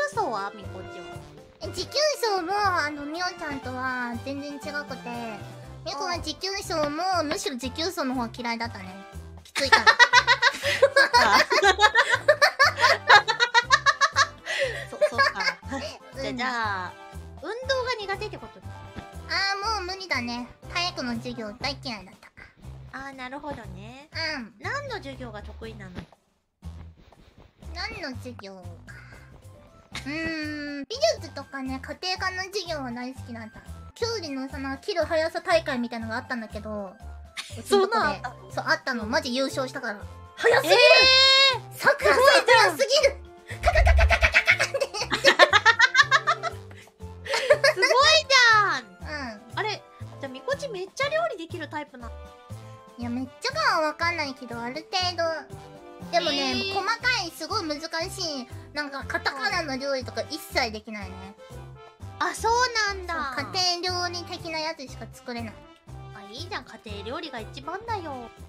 層はみこちは。 持久走もみおちゃんとは全然違くて、みこは持久走もむしろ持久走の方が嫌いだったね。きついから。 そうか。じゃあ運動が苦手ってことだ。 もう無理だね。体育の授業大嫌いだった。 なるほどね。何の授業が得意なの？ 何の授業か。美術とかね、家庭科の授業は大好きだった。キュウリの切る速さ大会みたいなのがあったんだけど、 そうなの？ そう、あったの。マジ優勝したから。速すぎる！さくらさん速すぎる！カカカカカカカカって。 すごいじゃん！あれ、じゃあみこちめっちゃ料理できるタイプな。 いや、めっちゃかはわかんないけど、ある程度。でもね、細かい、すごい難しい、なんかカタカナの料理とか一切できないね。 そうなんだ。 家庭料理的なやつしか作れない。 いいじゃん、家庭料理が一番だよ。